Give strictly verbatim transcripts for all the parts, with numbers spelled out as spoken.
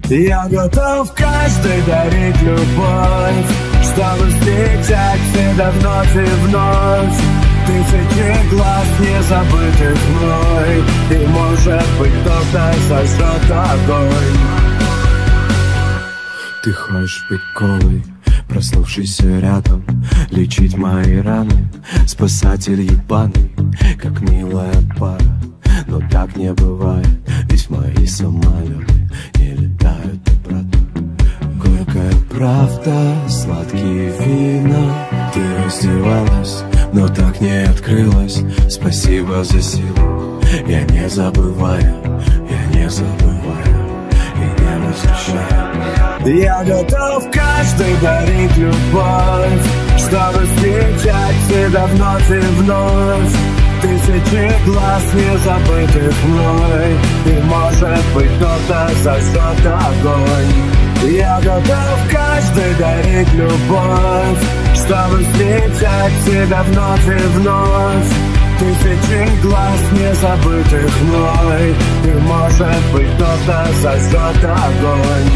Я готов каждый дарить любовь, чтобы встречать тебя вновь и вновь. Тысячи глаз не забытых мной, и может быть кто-то зажжет огонь. Ты хочешь быть голой, проснувшийся рядом, лечить мои раны, спасатель ебаный, как милая пара. Но так не бывает, ведь мои самолеты не летают обратно. Горькая правда, сладкие вина. Ты раздевалась, но так не открылась. Спасибо за силу, я не забываю, я не забываю и не возвращаю. Я готов каждый дарить любовь, чтобы встречать тебя вновь и вновь. Тысячи глаз не забытых мной, и может быть кто-то зажжет огонь. Я готов каждый дарить любовь, чтобы встречать тебя вновь и вновь. Тысячи глаз не забытых мной, и может быть кто-то зажжет огонь.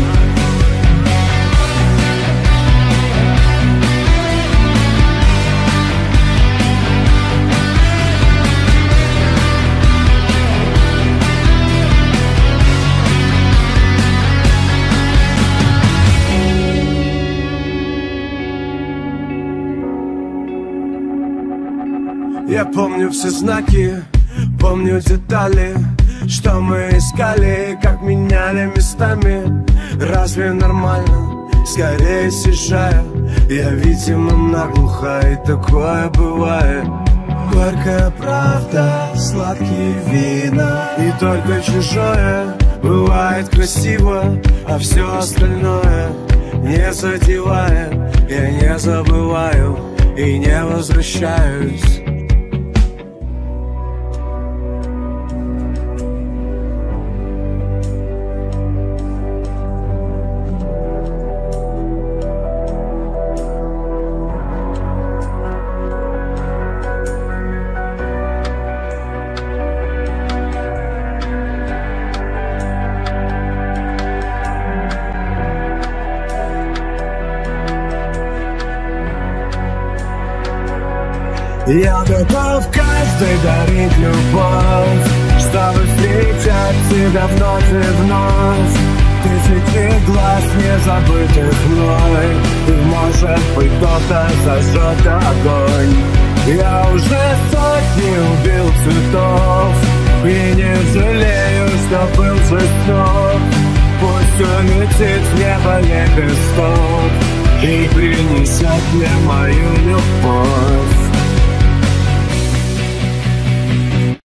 Я помню все знаки, помню детали, что мы искали, как меняли местами. Разве нормально? Скорее съезжаю. Я, видимо, наглухо, и такое бывает. Горькая правда, сладкие вина, и только чужое бывает красиво, а все остальное не задевает. Я не забываю и не возвращаюсь. Я готов каждый дарить любовь, чтобы встречать тебя вновь и вновь. Тысячи глаз не забытых мной, и может быть кто-то зажжет огонь. Я уже сотни убил цветов, и не жалею, что был жесток. Пусть улетит в небо лепесток и принесет мне мою любовь.